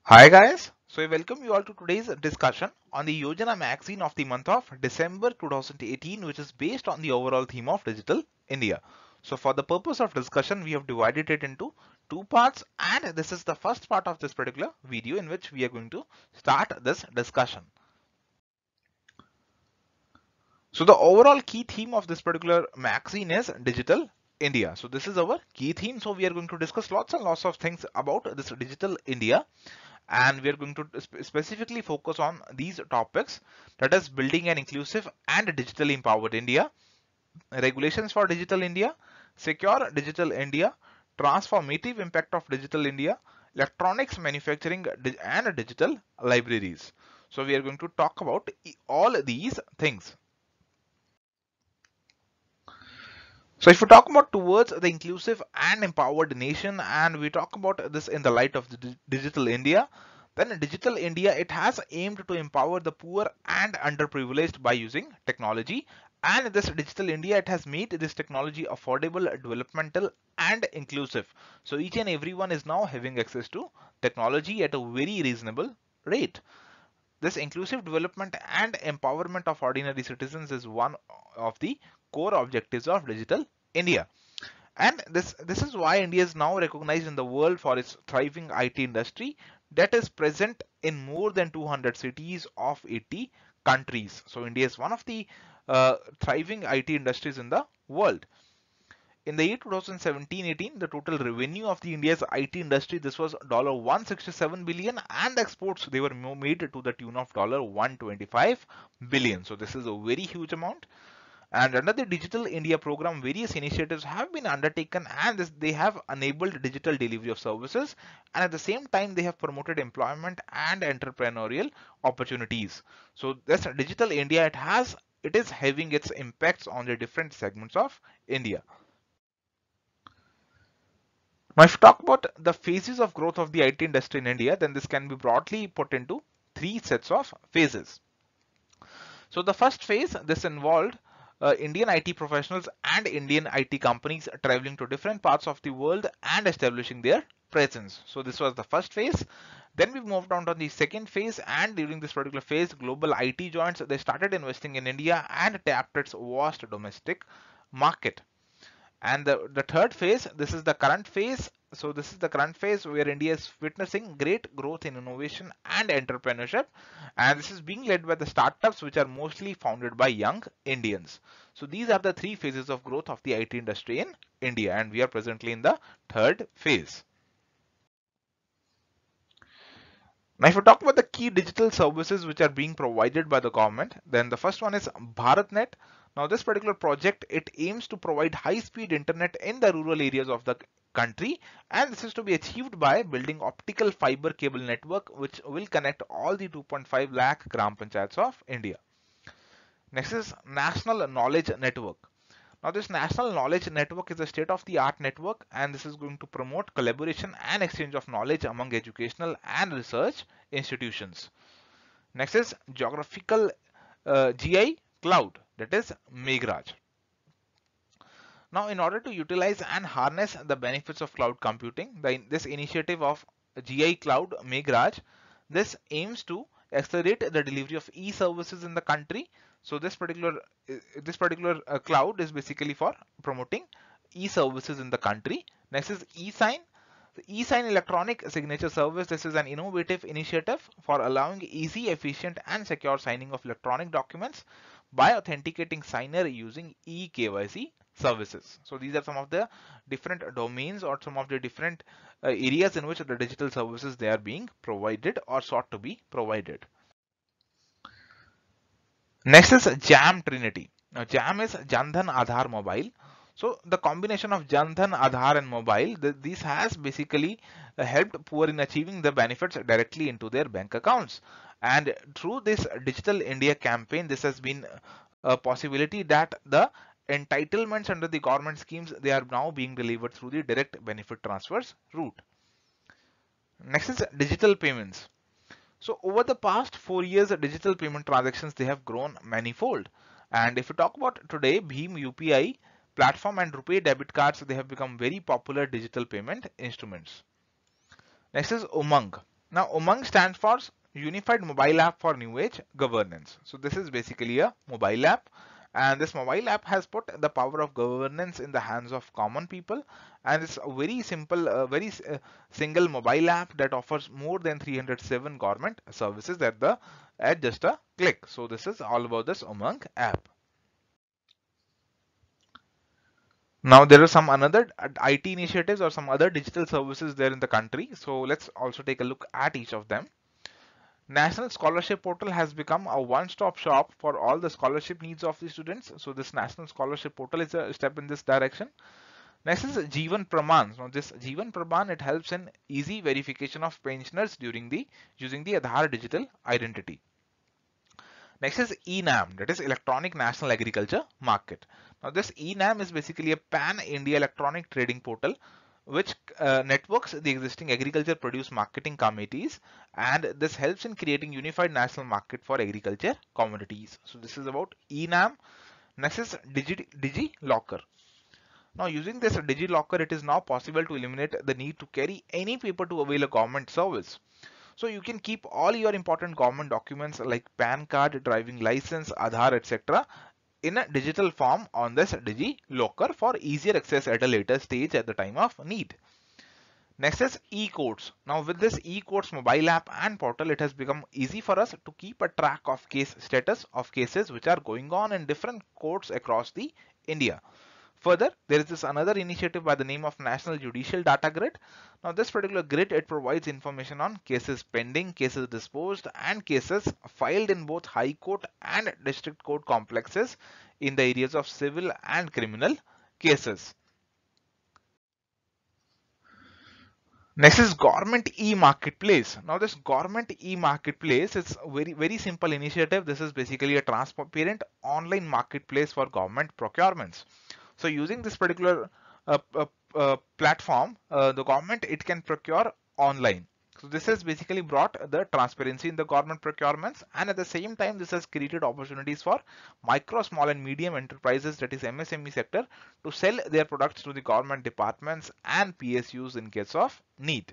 Hi guys, so I welcome you all to today's discussion on the Yojana magazine of the month of December 2018, which is based on the overall theme of Digital India. So for the purpose of discussion, we have divided it into two parts, and this is the first part of this particular video in which we are going to start this discussion. So the overall key theme of this particular magazine is Digital India. So this is our key theme. So we are going to discuss lots and lots of things about this Digital India, and we are going to specifically focus on these topics, that is building an inclusive and digitally empowered India, regulations for Digital India, secure Digital India, transformative impact of Digital India, electronics manufacturing and digital libraries. So we are going to talk about all these things. So if we talk about towards the inclusive and empowered nation, and we talk about this in the light of the Digital India, then Digital India, it has aimed to empower the poor and underprivileged by using technology. And this Digital India, it has made this technology affordable, developmental and inclusive. So each and everyone is now having access to technology at a very reasonable rate. This inclusive development and empowerment of ordinary citizens is one of the core objectives of Digital India. And this is why India is now recognized in the world for its thriving IT industry that is present in more than 200 cities of 80 countries. So India is one of the thriving IT industries in the world. In the year 2017-18, the total revenue of the India's IT industry, this was $167 billion, and exports, they were made to the tune of $125 billion. So this is a very huge amount. And under the Digital India program, various initiatives have been undertaken, and they have enabled digital delivery of services, and at the same time they have promoted employment and entrepreneurial opportunities. So this Digital India, it is having its impacts on the different segments of India. Now, if you talk about the phases of growth of the IT industry in India, then this can be broadly put into three sets of phases. So the first phase, this involved Indian IT professionals and Indian IT companies traveling to different parts of the world and establishing their presence. So this was the first phase. Then we moved on to the second phase, and during this particular phase, global IT giants, they started investing in India and tapped its vast domestic market. And the third phase, this is the current phase. So this is the current phase where India is witnessing great growth in innovation and entrepreneurship, and this is being led by the startups which are mostly founded by young Indians. So these are the three phases of growth of the IT industry in India, and we are presently in the third phase. Now, if we talk about the key digital services which are being provided by the government, then the first one is BharatNet. Now, this particular project, it aims to provide high-speed internet in the rural areas of the country, and this is to be achieved by building optical fiber cable network which will connect all the 2.5 lakh gram panchayats of India. Next is National Knowledge Network. Now, this National Knowledge Network is a state-of-the-art network, and this is going to promote collaboration and exchange of knowledge among educational and research institutions. Next is Geographical GI Cloud, that is Meghraj. Now, in order to utilize and harness the benefits of cloud computing, this initiative of GI Cloud Meghraj, this aims to accelerate the delivery of e-services in the country. So this particular cloud is basically for promoting e-services in the country. Next is eSign. The eSign electronic signature service. This is an innovative initiative for allowing easy, efficient, and secure signing of electronic documents by authenticating signer using eKYC services. So these are some of the different domains or some of the different areas in which the digital services they are being provided or sought to be provided. Next is JAM Trinity. Now JAM is Jan Dhan Aadhaar Mobile. So the combination of Jan Dhan, Aadhaar and mobile, this has basically helped poor in achieving the benefits directly into their bank accounts. And through this Digital India campaign, this has been a possibility that the entitlements under the government schemes, they are now being delivered through the direct benefit transfers route. Next is digital payments. So over the past 4 years, digital payment transactions, they have grown manifold. And if you talk about today, Bheem UPI platform and RuPay debit cards, they have become very popular digital payment instruments. Next is Umang. Now Umang stands for Unified Mobile App for New Age Governance. So this is basically a mobile app, and this mobile app has put the power of governance in the hands of common people, and it's a very simple, single mobile app that offers more than 307 government services at just a click. So this is all about this Umang app. Now there are some another IT initiatives or some other digital services there in the country. So let's also take a look at each of them. National Scholarship Portal has become a one-stop shop for all the scholarship needs of the students. So this National Scholarship Portal is a step in this direction. Next is Jeevan Praman. Now this Jeevan Praman, it helps in easy verification of pensioners using the Aadhaar digital identity. Next is ENAM, that is Electronic National Agriculture Market. Now this ENAM is basically a pan-India electronic trading portal which networks the existing agriculture produce marketing committees, and this helps in creating unified national market for agriculture commodities. So this is about ENAM. Next is DigiLocker. Now using this DigiLocker, it is now possible to eliminate the need to carry any paper to avail a government service. So you can keep all your important government documents like PAN card, driving license, Aadhaar, etc. in a digital form on this DigiLocker for easier access at a later stage at the time of need. Next is e-courts. Now with this e-courts mobile app and portal, it has become easy for us to keep a track of case status of cases which are going on in different courts across the India. Further, there is this another initiative by the name of National Judicial Data Grid. Now this particular grid, it provides information on cases pending, cases disposed, and cases filed in both High Court and District Court complexes in the areas of civil and criminal cases. Next is Government e-Marketplace. Now this Government e-Marketplace is a very simple initiative. This is basically a transparent online marketplace for government procurements. So using this particular platform, the government, it can procure online. So this has basically brought the transparency in the government procurements, and at the same time this has created opportunities for micro, small and medium enterprises, that is MSME sector, to sell their products to the government departments and PSUs in case of need.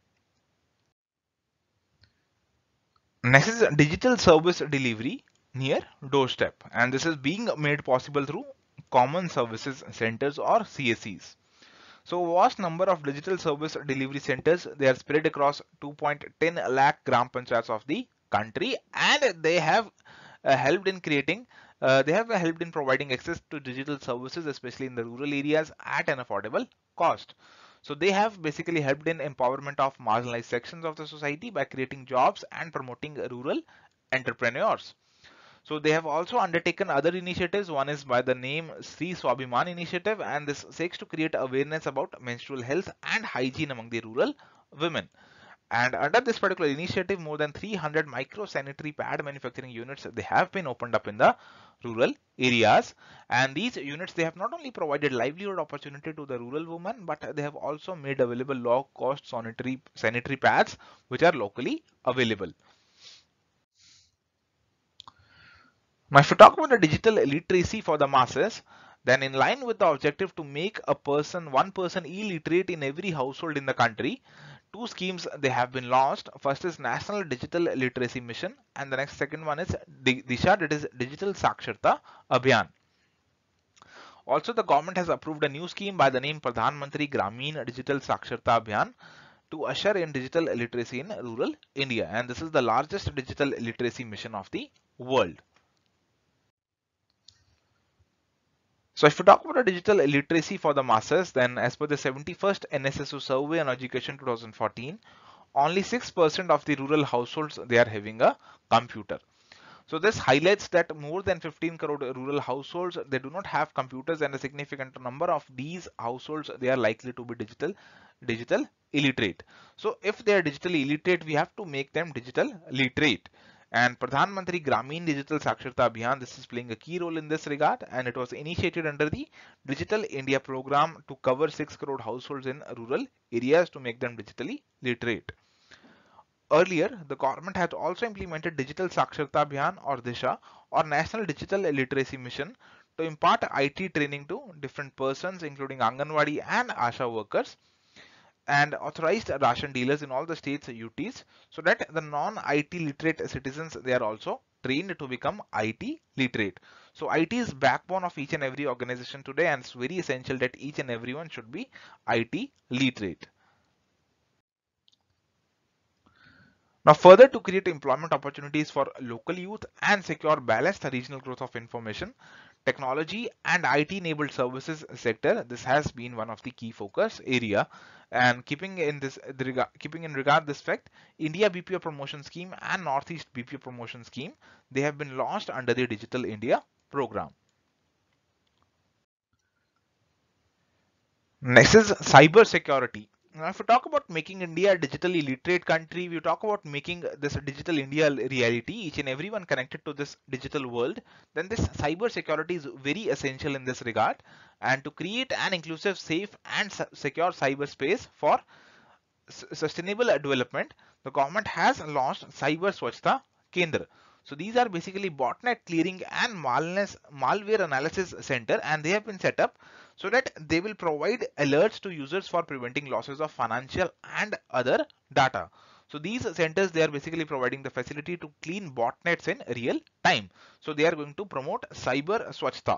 Next is digital service delivery near doorstep, and this is being made possible through common services centers or CSCs. So vast number of digital service delivery centers, they are spread across 2.10 lakh gram panchayats of the country, and they have helped in providing access to digital services, especially in the rural areas at an affordable cost. So they have basically helped in empowerment of marginalized sections of the society by creating jobs and promoting rural entrepreneurs. So they have also undertaken other initiatives. One is by the name Sri Swabhiman initiative, and this seeks to create awareness about menstrual health and hygiene among the rural women. And under this particular initiative, more than 300 micro sanitary pad manufacturing units, they have been opened up in the rural areas. And these units, they have not only provided livelihood opportunity to the rural women, but they have also made available low cost sanitary pads which are locally available. Now, if you talk about the digital literacy for the masses, then in line with the objective to make one person illiterate in every household in the country, two schemes they have been launched. First is National Digital Literacy Mission, and the second one is Disha, that is Digital Saksharta Abhiyan. Also, the government has approved a new scheme by the name Pradhan Mantri Gramin Digital Saksharta Abhiyan to usher in digital literacy in rural India, and this is the largest digital literacy mission of the world. So if we talk about a digital literacy for the masses, then as per the 71st NSSO survey on education 2014, only 6% of the rural households, they are having a computer. So this highlights that more than 15 crore rural households, they do not have computers, and a significant number of these households, they are likely to be digital illiterate. So if they are digitally illiterate, we have to make them digital literate. And Pradhan Mantri Gramin Digital Saksharta Abhiyan, this is playing a key role in this regard, and it was initiated under the Digital India program to cover 6 crore households in rural areas to make them digitally literate. Earlier, the government had also implemented Digital Saksharta Abhiyan or Disha or National Digital Literacy Mission to impart IT training to different persons, including Anganwadi and ASHA workers. and authorized ration dealers in all the states UTs, so that the non-IT literate citizens, they are also trained to become IT literate. So IT is backbone of each and every organization today, and it's very essential that each and everyone should be IT literate. Now, further to create employment opportunities for local youth and secure balanced regional growth of information, technology and IT enabled services sector, this has been one of the key focus area. And keeping in regard this fact, India BPO promotion scheme and Northeast BPO promotion scheme, they have been launched under the Digital India program. Next is cyber security. Now, if we talk about making India a digitally literate country, we talk about making this digital India reality, each and everyone connected to this digital world, then this cyber security is very essential in this regard. And to create an inclusive, safe, and secure cyberspace for sustainable development, the government has launched Cyber Swachhta Kendra. So these are basically botnet clearing and malware analysis center, and they have been set up so that they will provide alerts to users for preventing losses of financial and other data. So these centers, they are basically providing the facility to clean botnets in real time. So they are going to promote Cyber Swachhta.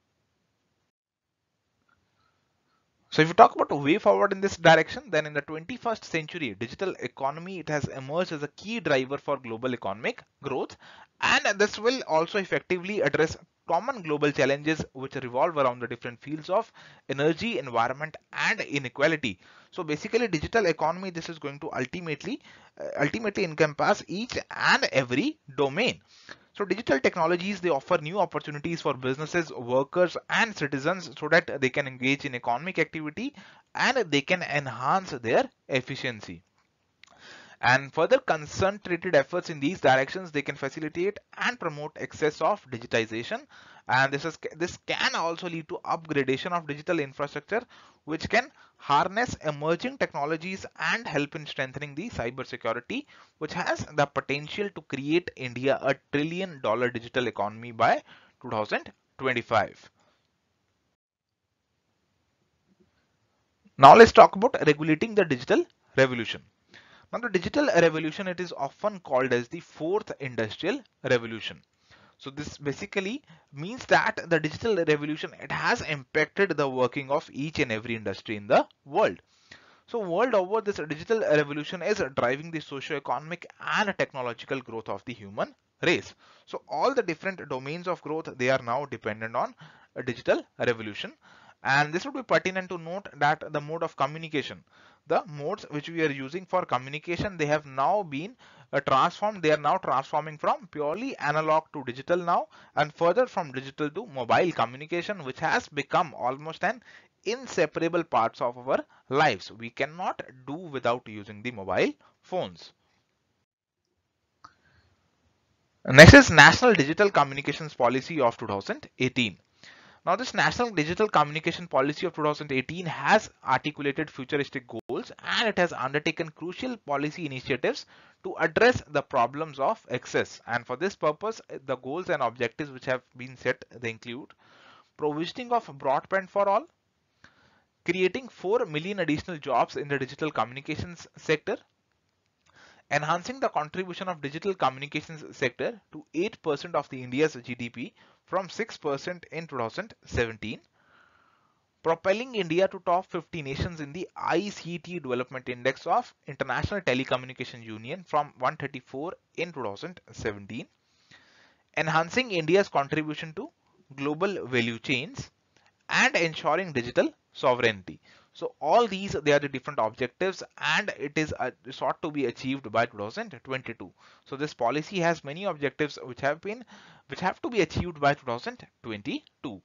So if you talk about a way forward in this direction, then in the 21st century, digital economy, it has emerged as a key driver for global economic growth, and this will also effectively address common global challenges which revolve around the different fields of energy, environment, and inequality. So basically, digital economy, this is going to ultimately encompass each and every domain. So digital technologies, they offer new opportunities for businesses, workers, and citizens so that they can engage in economic activity and they can enhance their efficiency. And further concentrated efforts in these directions, they can facilitate and promote access of digitization, and this can also lead to upgradation of digital infrastructure, which can harness emerging technologies and help in strengthening the cyber security, which has the potential to create India a $1 trillion digital economy by 2025. Now let's talk about regulating the digital revolution. Now the digital revolution, it is often called as the fourth industrial revolution. So this basically means that the digital revolution, it has impacted the working of each and every industry in the world. So world over, this digital revolution is driving the socio-economic and technological growth of the human race. So all the different domains of growth, they are now dependent on a digital revolution. And this would be pertinent to note that the mode of communication, the modes which we are using for communication, they have now been transformed. They are now transforming from purely analog to digital now, and further from digital to mobile communication, which has become almost an inseparable parts of our lives. We cannot do without using the mobile phones. Next is National Digital Communications Policy of 2018. Now, this National Digital Communication Policy of 2018 has articulated futuristic goals, and it has undertaken crucial policy initiatives to address the problems of access. And for this purpose, the goals and objectives which have been set, they include provisioning of broadband for all, creating 4 million additional jobs in the digital communications sector, enhancing the contribution of digital communications sector to 8% of the India's GDP from 6% in 2017, propelling India to top 50 nations in the ICT Development Index of International Telecommunication Union from 134 in 2017, enhancing India's contribution to global value chains, and ensuring digital sovereignty. So all these, they are the different objectives, and it is sought to be achieved by 2022. So this policy has many objectives which have to be achieved by 2022.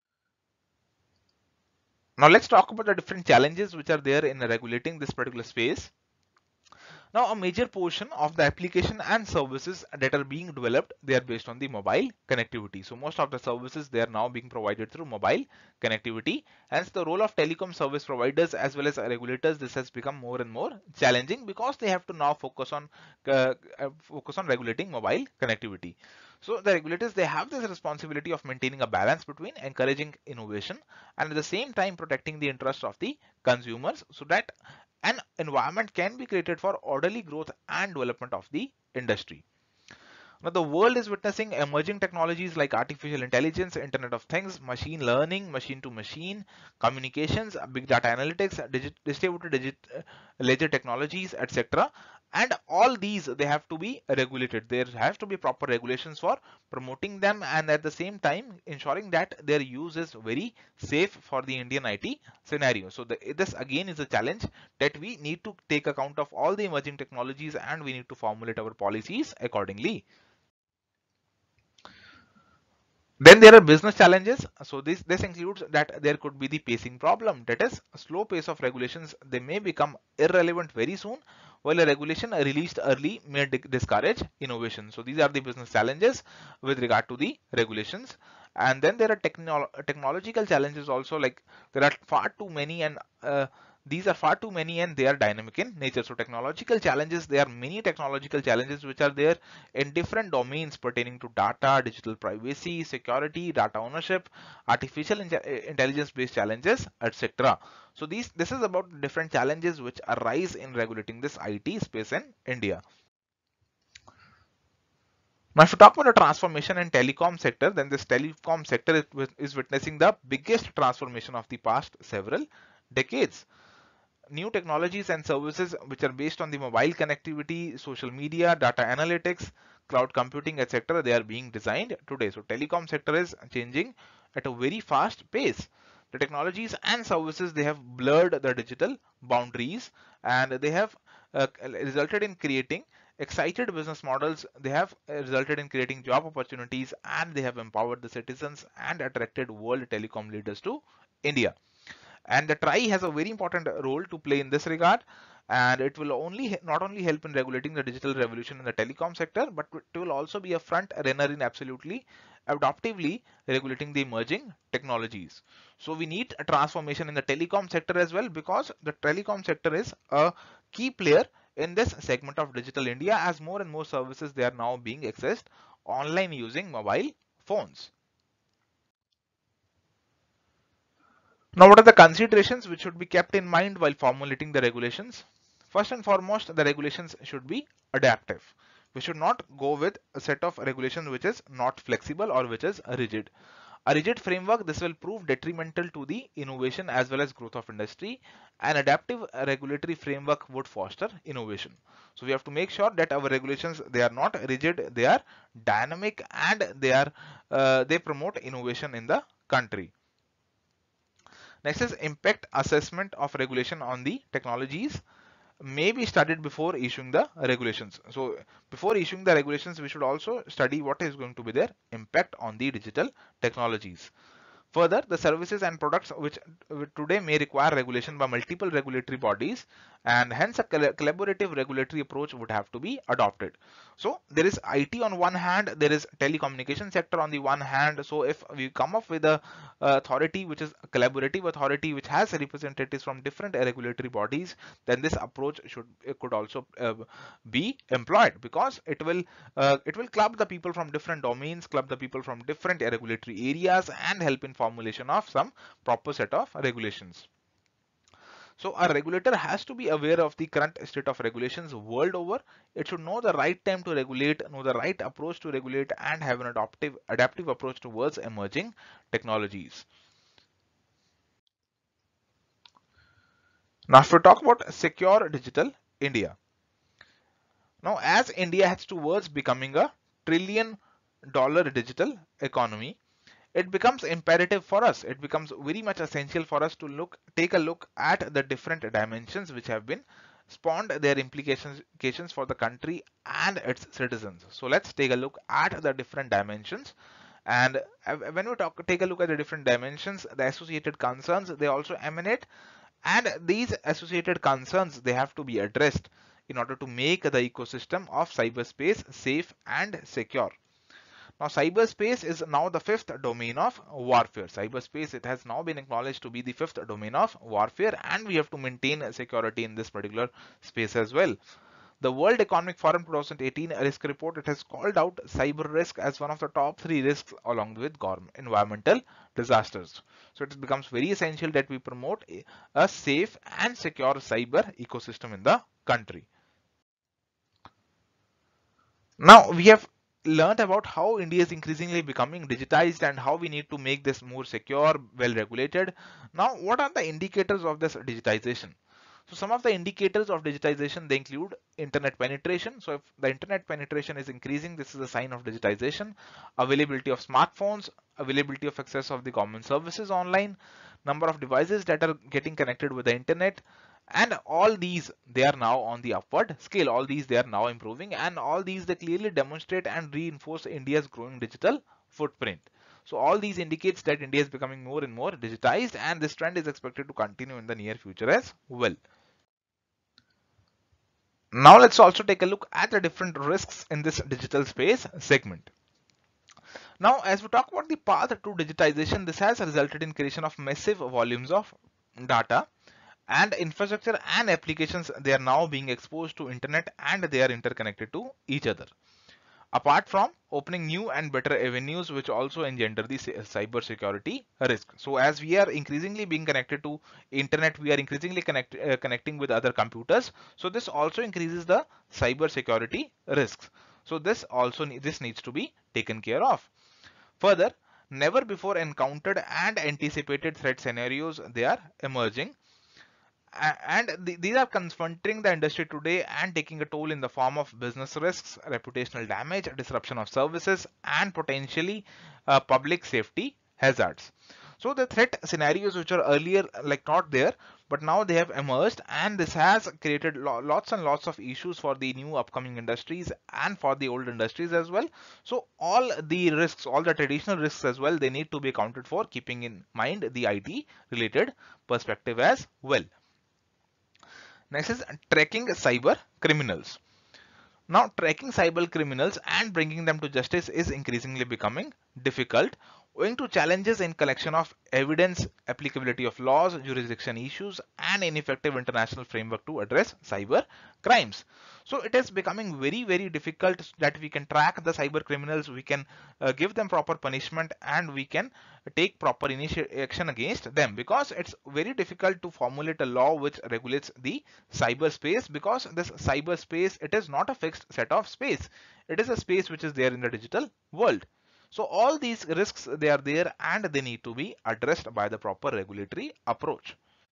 Now let's talk about the different challenges which are there in regulating this particular space. Now, a major portion of the application and services that are being developed, they are based on the mobile connectivity. So most of the services, they are now being provided through mobile connectivity. Hence, the role of telecom service providers as well as regulators, this has become more and more challenging because they have to now focus on regulating mobile connectivity. So the regulators, they have this responsibility of maintaining a balance between encouraging innovation and at the same time protecting the interest of the consumers, so that an environment can be created for orderly growth and development of the industry. Now, the world is witnessing emerging technologies like artificial intelligence, Internet of Things, machine learning, machine to machine, communications, big data analytics, ledger technologies, etc. And all these, they have to be regulated. There has to be proper regulations for promoting them, and at the same time ensuring that their use is very safe for the Indian IT scenario. So this again is a challenge that we need to take account of all the emerging technologies, and we need to formulate our policies accordingly. Then there are business challenges. So this includes that there could be the pacing problem. That is, slow pace of regulations, they may become irrelevant very soon, while a regulation released early may discourage innovation. So these are the business challenges with regard to the regulations. And then there are technological challenges also, like there are far too many, and these are far too many, and they are dynamic in nature. So technological challenges, there are many technological challenges which are there in different domains pertaining to data, digital privacy, security, data ownership, artificial intelligence based challenges, etc. So this is about different challenges which arise in regulating this IT space in India. Now, if you talk about the transformation in telecom sector, then this telecom sector is witnessing the biggest transformation of the past several decades. New technologies and services which are based on the mobile connectivity, social media, data analytics, cloud computing, etc., they are being designed today. So telecom sector is changing at a very fast pace. The technologies and services, they have blurred the digital boundaries, and they have resulted in creating excited business models. They have resulted in creating job opportunities, and they have empowered the citizens and attracted world telecom leaders to India. And the TRAI has a very important role to play in this regard, and it will not only help in regulating the digital revolution in the telecom sector, but it will also be a front runner in absolutely adaptively regulating the emerging technologies. So we need a transformation in the telecom sector as well, because the telecom sector is a key player in this segment of digital India, as more and more services, they are now being accessed online using mobile phones. Now, what are the considerations which should be kept in mind while formulating the regulations? First and foremost, the regulations should be adaptive. We should not go with a set of regulations which is not flexible or which is rigid. A rigid framework, this will prove detrimental to the innovation as well as growth of industry. An adaptive regulatory framework would foster innovation. So we have to make sure that our regulations, they are not rigid, they are dynamic, and they promote innovation in the country. Next is impact assessment of regulation on the technologies may be studied before issuing the regulations. So before issuing the regulations, we should also study what is going to be their impact on the digital technologies. Further, the services and products which today may require regulation by multiple regulatory bodies, and hence a collaborative regulatory approach would have to be adopted. So there is IT on one hand, there is telecommunication sector on the one hand. So if we come up with a authority which is a collaborative authority which has representatives from different regulatory bodies, then this approach could also be employed, because it will club the people from different domains, club the people from different regulatory areas, and help in formulation of some proper set of regulations. So a regulator has to be aware of the current state of regulations world over. It should know the right time to regulate, know the right approach to regulate, and have an adaptive approach towards emerging technologies. Now, if we talk about secure digital India. Now, as India heads towards becoming a trillion-dollar digital economy, it becomes imperative for us. It becomes very much essential for us to take a look at the different dimensions which have been spawned, their implications for the country and its citizens. So let's take a look at the different dimensions. And when we take a look at the different dimensions, the associated concerns, they also emanate, and these associated concerns, they have to be addressed in order to make the ecosystem of cyberspace safe and secure. Now, cyberspace is now the fifth domain of warfare. Cyberspace, it has now been acknowledged to be the fifth domain of warfare, and we have to maintain security in this particular space as well. The World Economic Forum 2018 risk report, it has called out cyber risk as one of the top 3 risks along with environmental disasters. So it becomes very essential that we promote a safe and secure cyber ecosystem in the country. Now we have learned about how India is increasingly becoming digitized and how we need to make this more secure, well regulated. Now, what are the indicators of this digitization? So some of the indicators of digitization, they include internet penetration. So if the internet penetration is increasing, this is a sign of digitization. Availability of smartphones, availability of access of the government services online, number of devices that are getting connected with the internet, and all these, they are now on the upward scale. All these, they are now improving, and all these, they clearly demonstrate and reinforce India's growing digital footprint. So all these indicates that India is becoming more and more digitized, and this trend is expected to continue in the near future as well. Now let's also take a look at the different risks in this digital space segment. Now, as we talk about the path to digitization, this has resulted in creation of massive volumes of data and infrastructure and applications. They are now being exposed to internet and they are interconnected to each other. Apart from opening new and better avenues which also engender the cyber security risk. So as we are increasingly being connected to internet, we are increasingly connecting with other computers. So this also increases the cyber security risks. So this needs to be taken care of. Further, never before encountered and anticipated threat scenarios, they are emerging, and these are confronting the industry today and taking a toll in the form of business risks, reputational damage, disruption of services, and potentially public safety hazards. So the threat scenarios which are earlier like not there, but now they have emerged, and this has created lots and lots of issues for the new upcoming industries and for the old industries as well. So all the risks, all the traditional risks as well, they need to be accounted for, keeping in mind the IT related perspective as well. Next is tracking cyber criminals. Now, tracking cyber criminals and bringing them to justice is increasingly becoming difficult owing to challenges in collection of evidence, applicability of laws, jurisdiction issues, and ineffective international framework to address cyber crimes. So it is becoming very difficult that we can track the cyber criminals, we can give them proper punishment, and we can take proper action against them, because it's very difficult to formulate a law which regulates the cyberspace, because this cyberspace, it is not a fixed set of space. It is a space which is there in the digital world. So all these risks, they are there and they need to be addressed by the proper regulatory approach.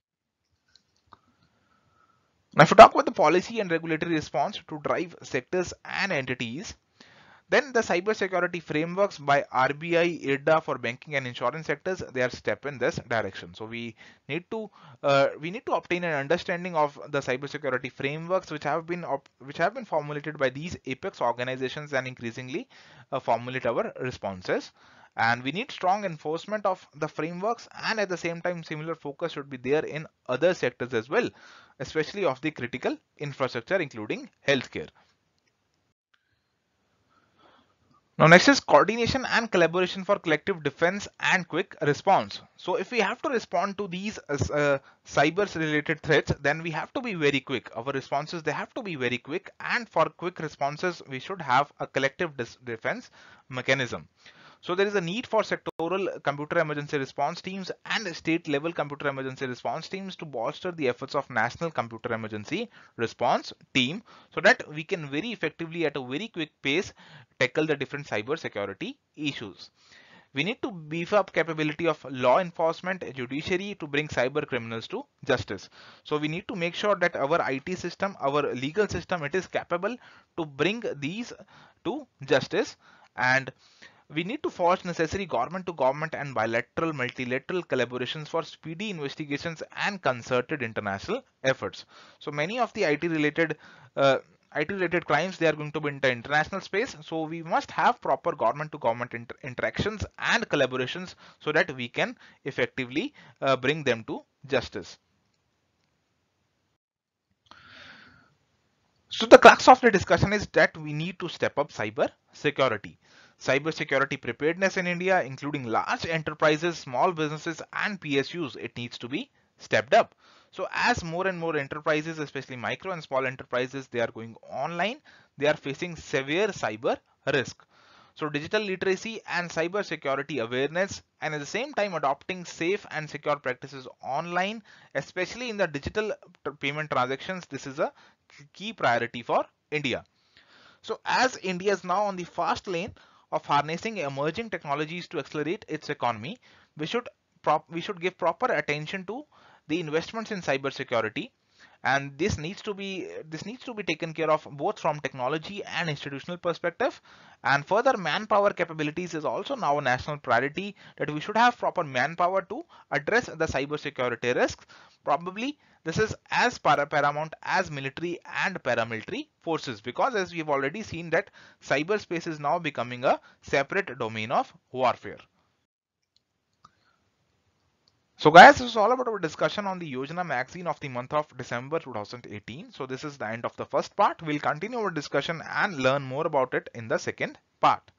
Now, if we talk about the policy and regulatory response to drive sectors and entities, then the cybersecurity frameworks by RBI, IRDA for banking and insurance sectors, they are step in this direction. So need to we need to obtain an understanding of the cybersecurity frameworks which have been formulated by these apex organizations, and increasingly formulate our responses. And we need strong enforcement of the frameworks, and at the same time similar focus should be there in other sectors as well, especially of the critical infrastructure including healthcare. Now next is coordination and collaboration for collective defense and quick response. So if we have to respond to these cyber related threats, then we have to be very quick. Our responses, they have to be very quick, and for quick responses we should have a collective defense mechanism. So there is a need for sectoral computer emergency response teams and state level computer emergency response teams to bolster the efforts of national computer emergency response team, so that we can very effectively at a very quick pace tackle the different cyber security issues. We need to beef up capability of law enforcement, judiciary to bring cyber criminals to justice. So we need to make sure that our IT system, our legal system, it is capable to bring these to justice, and we need to forge necessary government to government and bilateral multilateral collaborations for speedy investigations and concerted international efforts. So many of the IT related crimes, they are going to be in the international space. So we must have proper government to government interactions and collaborations, so that we can effectively bring them to justice. So the crux of the discussion is that we need to step up cyber security. Cyber security preparedness in India, including large enterprises, small businesses and PSUs, it needs to be stepped up. So as more and more enterprises, especially micro and small enterprises, they are going online, they are facing severe cyber risk. So digital literacy and cyber security awareness, and at the same time adopting safe and secure practices online, especially in the digital payment transactions, this is a key priority for India. So as India is now on the fast lane of harnessing emerging technologies to accelerate its economy, we should give proper attention to the investments in cybersecurity, and this needs to be taken care of both from technology and institutional perspective. And further, manpower capabilities is also now a national priority, that we should have proper manpower to address the cybersecurity risks. Probably this is as paramount as military and paramilitary forces, because as we've already seen that cyberspace is now becoming a separate domain of warfare. So guys, this is all about our discussion on the Yojana magazine of the month of December 2018. So this is the end of the first part. We'll continue our discussion and learn more about it in the second part.